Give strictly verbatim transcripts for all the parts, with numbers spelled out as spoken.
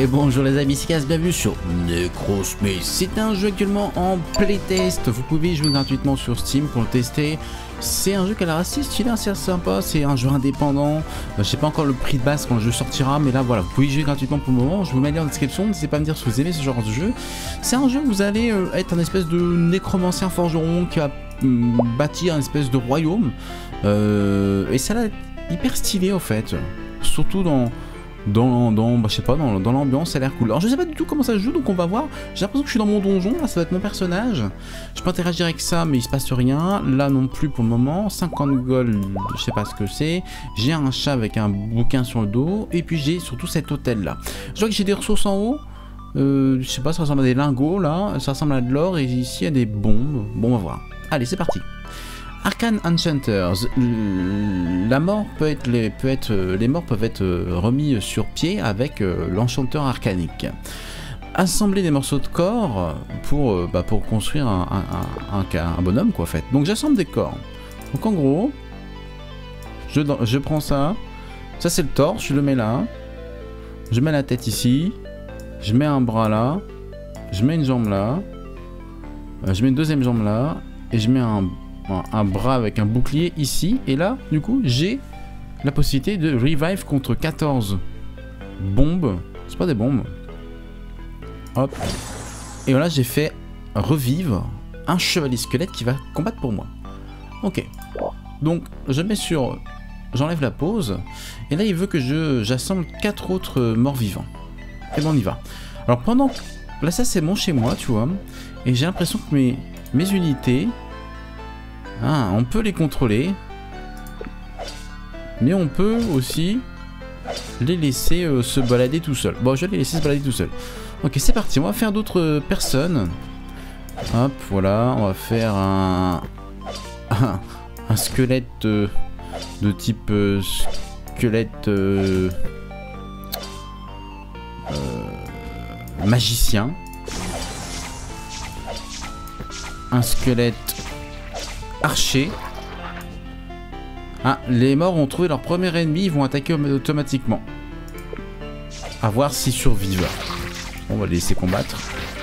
Et bonjour les amis, c'est Cass, bienvenue sur Necrosmith. C'est un jeu actuellement en playtest. Vous pouvez y jouer gratuitement sur Steam pour le tester. C'est un jeu qui a l'air assez stylé, assez sympa. C'est un jeu indépendant. Euh, je sais pas encore le prix de base quand le jeu sortira, mais là voilà, vous pouvez y jouer gratuitement pour le moment. Je vous mets le lien en description. N'hésitez pas à me dire si vous aimez ce genre de jeu. C'est un jeu où vous allez euh, être un espèce de nécromancien forgeron qui va euh, bâtir un espèce de royaume. Euh, et ça a l'air hyper stylé en fait. Surtout dans... dans, dans bah, je sais pas, dans, dans l'ambiance, ça a l'air cool. Alors je sais pas du tout comment ça se joue, donc on va voir. J'ai l'impression que je suis dans mon donjon, là ça va être mon personnage. Je peux interagir avec ça, mais il se passe rien. Là non plus pour le moment. cinquante gold, je sais pas ce que c'est. J'ai un chat avec un bouquin sur le dos. Et puis j'ai surtout cet hôtel là. Je vois que j'ai des ressources en haut. Euh, je sais pas, ça ressemble à des lingots là. Ça ressemble à de l'or, et ici il y a des bombes. Bon, on va voir. Allez, c'est parti. Arcane Enchanters, la mort peut être, les, peut être, les morts peuvent être remis sur pied avec l'enchanteur arcanique. Assembler des morceaux de corps pour, bah, pour construire un, un, un, un bonhomme quoi en fait. Donc j'assemble des corps. Donc en gros, je, je prends ça, ça c'est le torse, je le mets là, je mets la tête ici, je mets un bras là, je mets une jambe là, je mets une deuxième jambe là, et je mets un un bras avec un bouclier ici, et là du coup j'ai la possibilité de revive contre quatorze bombes, c'est pas des bombes, hop, et voilà, j'ai fait revivre un chevalier squelette qui va combattre pour moi. Ok, donc je mets sur, j'enlève la pause, et là il veut que je j'assemble quatre autres morts vivants, et bon on y va. Alors pendant, là ça c'est mon chez moi tu vois, et j'ai l'impression que mes, mes unités, ah, on peut les contrôler, mais on peut aussi les laisser euh, se balader tout seul. Bon, je vais les laisser se balader tout seul. Ok, c'est parti, on va faire d'autres euh, personnes. Hop, voilà, on va faire un, un, un squelette euh, de type euh, squelette euh, euh, magicien. Un squelette archer. Ah, les morts ont trouvé leur premier ennemi, ils vont attaquer automatiquement. À voir s'ils survivent. On va les laisser combattre.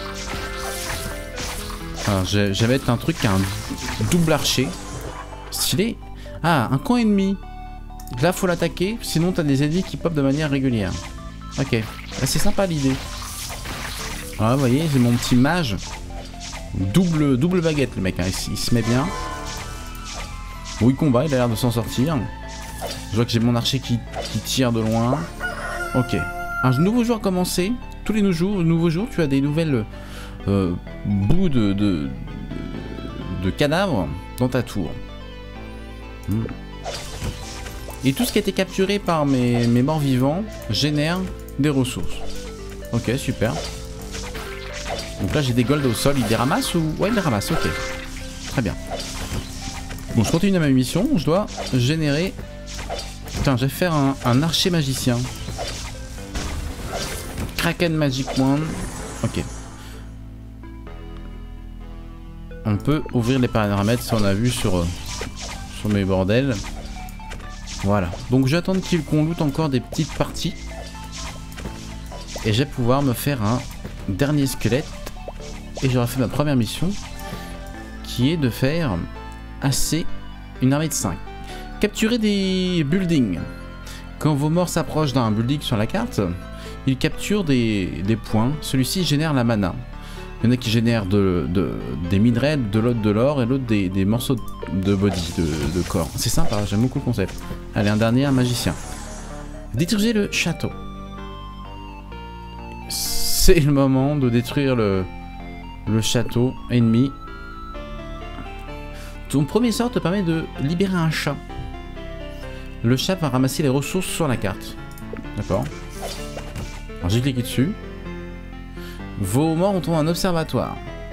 Alors, je, je vais mettre un truc qui a un double archer. Stylé. Ah, un camp ennemi. Là, faut l'attaquer, sinon t'as des ennemis qui pop de manière régulière. Ok. Ah, c'est sympa l'idée. Voilà, vous voyez, j'ai mon petit mage. Double, double baguette, le mec, hein. il, il se met bien. Oui, combat, il a l'air de s'en sortir. Je vois que j'ai mon archer qui, qui tire de loin. Ok. Un nouveau jour a commencé. Tous les nouveaux jours, nouveaux jours tu as des nouvelles euh, bouts de, de, de, de cadavres dans ta tour. Hmm. Et tout ce qui a été capturé par mes, mes morts vivants génère des ressources. Ok, super. Donc là, j'ai des golds au sol. Il les ramasse ou... Ouais, il les ramasse, ok. Très bien. Bon, je continue à ma mission, je dois générer... Putain, je vais faire un, un archer magicien. Kraken Magic Wand. Ok. On peut ouvrir les paramètres, ça on a vu sur, sur mes bordels. Voilà. Donc je vais attendre qu'on loot encore des petites parties. Et je vais pouvoir me faire un dernier squelette. Et j'aurai fait ma première mission. Qui est de faire... assez une armée de cinq. Capturer des buildings. Quand vos morts s'approchent d'un building sur la carte, ils capturent des, des points. Celui-ci génère la mana. Il y en a qui génèrent de, de, des minerais, de l'autre de l'or et l'autre des, des morceaux de body, de, de corps. C'est sympa, j'aime beaucoup le concept. Allez, un dernier, un magicien. Détruisez le château. C'est le moment de détruire le, le château ennemi. Ton premier sort te permet de libérer un chat. Le chat va ramasser les ressources sur la carte. D'accord. Alors j'ai cliqué dessus. Vos morts ont trouvé un observatoire.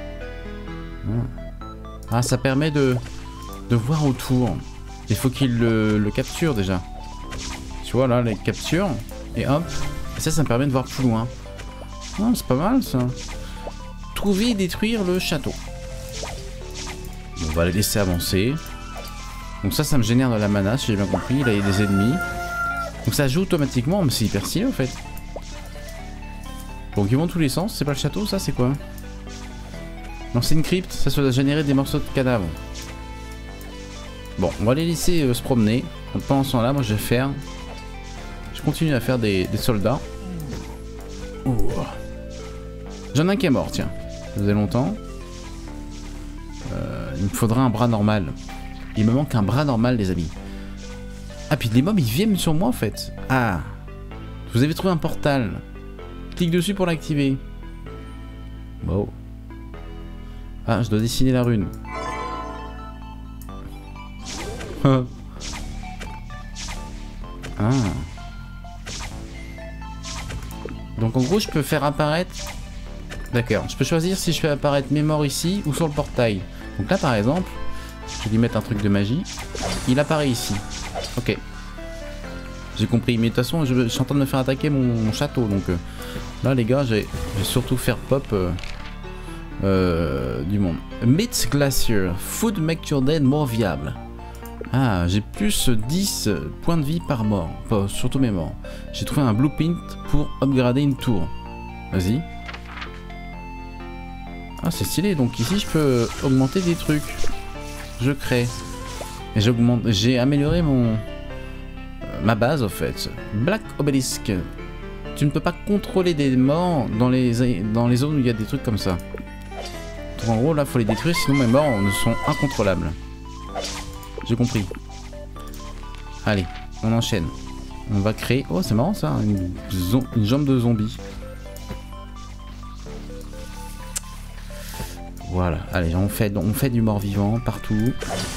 Ah, ça permet de, de voir autour. Il faut qu'il le, le capture déjà. Tu vois là, les captures. Et hop. Et ça, ça me permet de voir plus loin. Ah, c'est pas mal ça. Trouver et détruire le château. On va les laisser avancer. Donc ça, ça me génère de la mana, si j'ai bien compris. Là, il y a des ennemis. Donc ça joue automatiquement, mais c'est hyper stylé, en fait. Donc ils vont dans tous les sens. C'est pas le château, ça, c'est quoi? Non, c'est une crypte. Ça doit générer des morceaux de cadavres. Bon, on va les laisser euh, se promener. Donc, pendant ce temps-là, moi, je vais faire... Je continue à faire des, des soldats. Oh. J'en ai un qui est mort, tiens. Ça faisait longtemps. Euh, il me faudra un bras normal. Il me manque un bras normal, les amis. Ah, puis les mobs, ils viennent sur moi, en fait. Ah. Vous avez trouvé un portal. Clique dessus pour l'activer. Wow. Ah, je dois dessiner la rune. Ah. Donc en gros, je peux faire apparaître... D'accord, je peux choisir si je fais apparaître mes morts ici ou sur le portail. Donc là, par exemple, je vais lui mettre un truc de magie. Il apparaît ici. Ok. J'ai compris. Mais de toute façon, je, je suis en train de me faire attaquer mon, mon château. Donc euh, là, les gars, je vais surtout faire pop euh, euh, du monde. Myth Glacier. Food make your dead more viable. Ah, j'ai plus dix points de vie par mort. Enfin, surtout mes morts. J'ai trouvé un blueprint pour upgrader une tour. Vas-y. Ah, c'est stylé. Donc ici, je peux augmenter des trucs. Je crée. Et j'augmente. J'ai amélioré mon... Euh, ma base, en fait. Black Obelisk. Tu ne peux pas contrôler des morts dans les, dans les zones où il y a des trucs comme ça. Donc en gros, là, faut les détruire. Sinon, mes morts ne sont incontrôlables. J'ai compris. Allez, on enchaîne. On va créer... Oh, c'est marrant ça, une, une jambe de zombie. Voilà, allez, on fait, on fait du mort-vivant partout.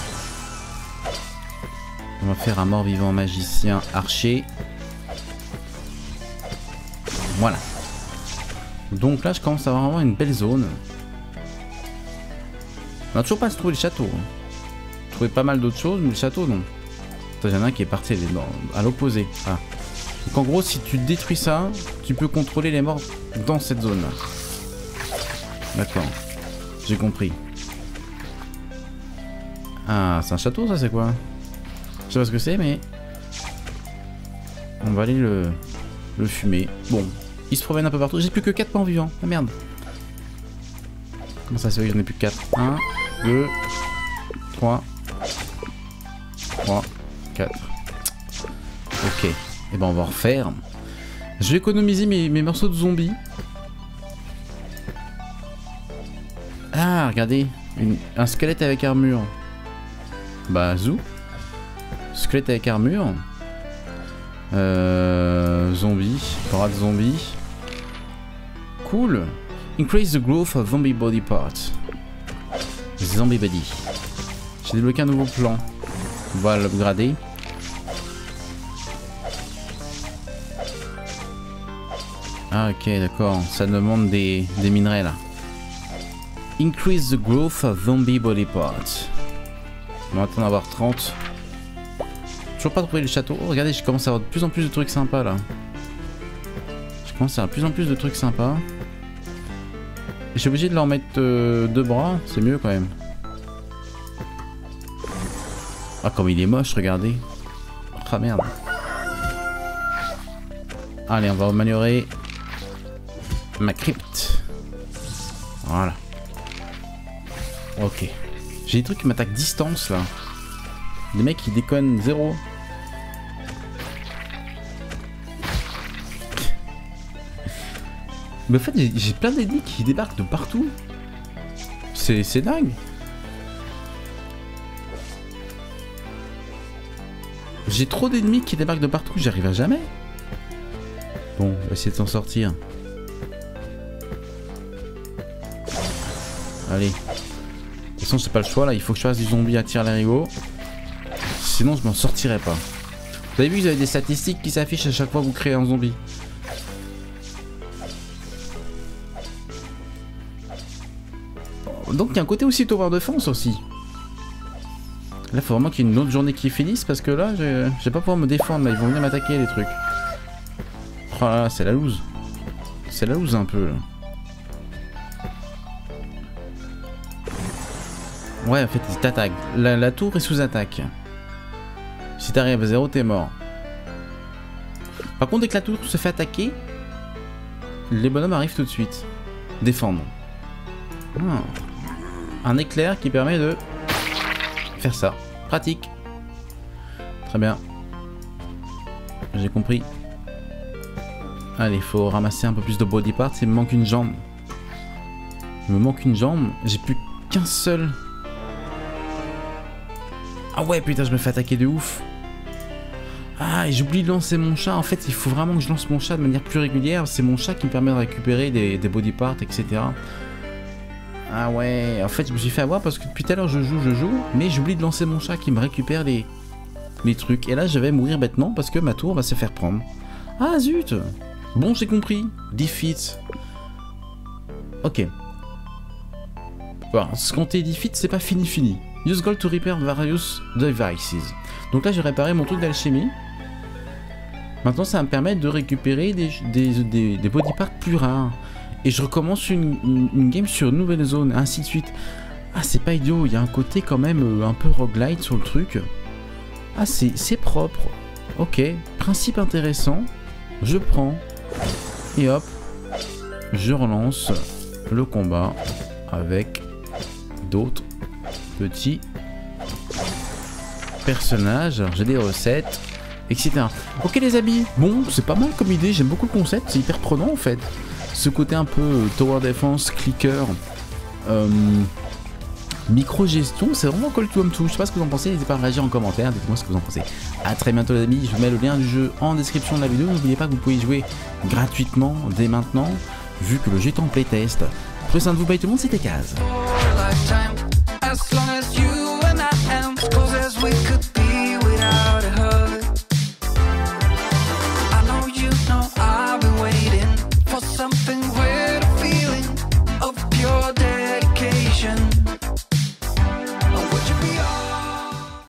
On va faire un mort-vivant magicien archer. Voilà. Donc là, je commence à avoir vraiment une belle zone. On n'a toujours pas trouvé le château. Trouvé pas mal d'autres choses, mais le château, non. Il y en a un qui est parti à l'opposé. Ah. Donc en gros, si tu détruis ça, tu peux contrôler les morts dans cette zone-là. D'accord. J'ai compris. Ah, c'est un château, ça, c'est quoi? Je sais pas ce que c'est, mais... On va aller le... le fumer. Bon, il se promène un peu partout. J'ai plus que quatre points vivants. Ah, merde. Comment ça se fait que j'en ai plus que quatre? un, deux, trois... trois, quatre. Ok. Et ben on va refaire. Je vais économiser mes, mes morceaux de zombies. Ah, regardez. Une, un squelette avec armure. Bah, zou. Squelette avec armure. Euh, zombie. Parade zombie. Cool. Increase the growth of zombie body parts. Zombie body. J'ai débloqué un nouveau plan. On va l'upgrader. Ah ok, d'accord. Ça demande des, des minerais là. Increase the growth of zombie body parts. On va attendre d'avoir trente. Toujours pas trouvé le château. Oh, regardez, je commence à avoir de plus en plus de trucs sympas là. Je commence à avoir de plus en plus de trucs sympas. Et je suis obligé de leur mettre euh, deux bras. C'est mieux quand même. Ah, comme il est moche, regardez. Ah merde. Allez, on va améliorer ma crypte. Voilà. Ok. J'ai des trucs qui m'attaquent distance là. Des mecs qui déconnent zéro. Mais en fait, j'ai plein d'ennemis qui débarquent de partout. C'est dingue. J'ai trop d'ennemis qui débarquent de partout, j'arrive à jamais. Bon, on va essayer de s'en sortir. Allez. De toute façon, c'est pas le choix là, il faut que je fasse du zombie à tir larigot. Sinon, je m'en sortirai pas. Vous avez vu, vous avez des statistiques qui s'affichent à chaque fois que vous créez un zombie. Donc, il y a un côté aussi tower defense aussi. Là, il faut vraiment qu'il y ait une autre journée qui finisse parce que là, je vais pas pouvoir me défendre. Là, ils vont venir m'attaquer les trucs. Oh là là, c'est la loose. C'est la loose un peu. Là. Ouais, en fait, ils t'attaquent. La, la tour est sous attaque. Si t'arrives à zéro, t'es mort. Par contre, dès que la tour se fait attaquer, les bonhommes arrivent tout de suite. Défendre. Ah. Un éclair qui permet de faire ça. Pratique. Très bien. J'ai compris. Allez, il faut ramasser un peu plus de body parts. Il me manque une jambe. Il me manque une jambe. J'ai plus qu'un seul. Ah ouais, putain, je me fais attaquer de ouf. Ah, et j'oublie de lancer mon chat. En fait, il faut vraiment que je lance mon chat de manière plus régulière. C'est mon chat qui me permet de récupérer des, des body parts, et cetera. Ah ouais, en fait, je me suis fait avoir parce que depuis tout à l'heure, je joue, je joue. Mais j'oublie de lancer mon chat qui me récupère les, les trucs. Et là, je vais mourir bêtement parce que ma tour va se faire prendre. Ah zut. Bon, j'ai compris. Defeat. Ok. Bon, ce qu'on t'est defeat, c'est pas fini fini. Use gold to repair various devices. Donc là, j'ai réparé mon truc d'alchimie. Maintenant, ça va me permettre de récupérer des, des, des, des body parts plus rares. Et je recommence une, une, une game sur une nouvelle zone, ainsi de suite. Ah, c'est pas idiot, il y a un côté quand même un peu roguelite sur le truc. Ah, c'est propre. Ok, principe intéressant. Je prends. Et hop, je relance le combat avec d'autres petits personnages. J'ai des recettes, et cetera. Ok les amis, bon, c'est pas mal comme idée, j'aime beaucoup le concept, c'est hyper prenant en fait. Ce côté un peu euh, tower defense, clicker, euh, micro-gestion, c'est vraiment call to home to. Je sais pas ce que vous en pensez, n'hésitez pas à réagir en commentaire, dites-moi ce que vous en pensez. A très bientôt les amis, je vous mets le lien du jeu en description de la vidéo. N'oubliez pas que vous pouvez y jouer gratuitement dès maintenant, vu que le jeu est en playtest. Prenez soin de vous, bye tout le monde, c'était Kaz.